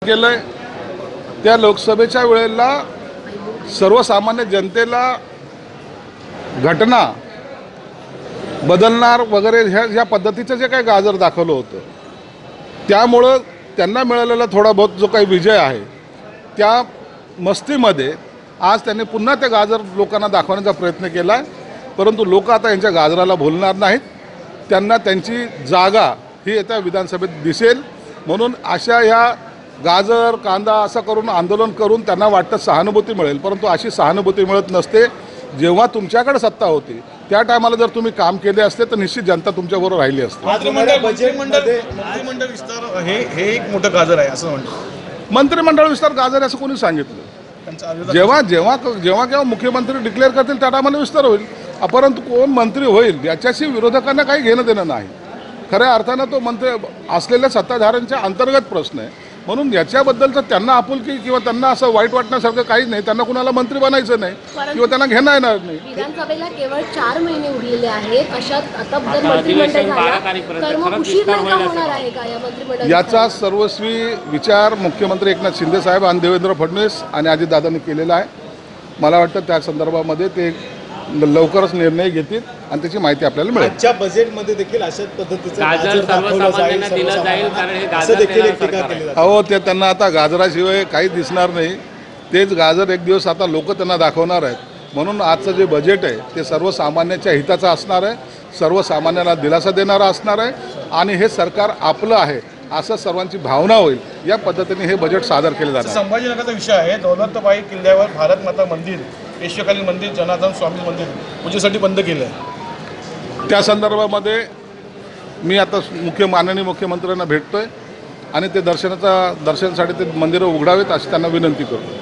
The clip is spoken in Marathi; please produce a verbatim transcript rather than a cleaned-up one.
केलंय त्या लोकसभेच्या वेळेला सर्वसामान्य जनतेला घटना बदलणार वगैरे ह्या ह्या पद्धतीचं जे काही गाजर दाखवलं होतं त्यामुळं त्यांना मिळालेला थोडा बहुत जो काही विजय आहे त्या मस्तीमध्ये आज त्यांनी पुन्हा ते गाजर लोकांना दाखवण्याचा प्रयत्न केला आहे। परंतु लोक आता यांच्या गाजराला भुलणार नाहीत, त्यांना त्यांची जागा ही येत्या विधानसभेत दिसेल। म्हणून अशा ह्या गाजर कांदा असं करून आंदोलन करून त्यांना वाटतं सहानुभूती मिळेल, परंतु अशी सहानुभूती मिळत नसते। जेव्हा तुमच्याकडे सत्ता होती त्या टायमाला जर तुम्ही काम केले असते तर निश्चित जनता तुमच्याबरोबर राहिली असते। मंत्रिमंडळ मंत्रिमंडळ विस्तार हे हे एक मोठं गाजर आहे असं म्हणतात। मंत्रिमंडळ विस्तार गाजर असं कोणी सांगितलं? जेव्हा जेव्हा जेव्हा केव्हा मुख्यमंत्री डिक्लेअर करतील त्या टायमाला विस्तार होईल, परंतु कोण मंत्री होईल याच्याशी विरोधकांना काही घेणं देणं नाही। खऱ्या अर्थानं तो मंत्री असलेल्या सत्ताधाऱ्यांच्या अंतर्गत प्रश्न आहे। म्हणून याच्याबद्दलचं त्यांना आपुलकी किंवा त्यांना असं वाईट वाटण्यासारखं काहीच नाही। त्यांना कुणाला मंत्री बनायचं नाही किंवा त्यांना घेणं येणार नाही। विधानसभेला केवळ चार महिने उरलेले आहेत, अशात आता जर मंत्रिमंडळ झालं तर मग उशीर नाही का होणार आहे का या मंत्रिमंडळ? याचा सर्वस्वी विचार मुख्यमंत्री एकनाथ शिंदे साहेब आणि देवेंद्र फडणवीस आणि अजितदादांनी केलेला आहे। मला वाटतं त्या संदर्भामध्ये ते लवकरच निर्णय घेतील आणि त्याची माहिती आपल्याला मिळेल। आजच्या बजेटमध्ये देखील अशाच पद्धतीचं गाजर सर्वसामान्यांना दिलं जाईल कारण हे गाजर देखील एक टीका केली जाते। अहो ते त्यांना आता गाजराशिवाय काहीच दिसणार नाही। तेच गाजर एक दिवस आता लोक त्यांना दाखवणार आहेत। म्हणून आजचं जे बजेट आहे ते सर्वसामान्यांच्या हिताचं असणार आहे, सर्वसामान्यांना दिलासा देणारं असणार आहे आणि हे सरकार आपलं आहे असं सर्वांची भावना होईल या पद्धतीने हे बजेट सादर केले जाणार। संभाजीनगरचा विषय आहे, दौलताबाई किल्ल्यावर भारत माता मंदिर, पेशवेकालीन मंदिर, जनार्दन स्वामी मंदिर पूजेसाठी बंद केलं आहे। त्या संदर्भामध्ये मी आता मुख्य माननीय मुख्यमंत्र्यांना भेटतोय आणि ते दर्शनाचा दर्शनासाठी ते मंदिरं उघडावेत अशी त्यांना विनंती करतो।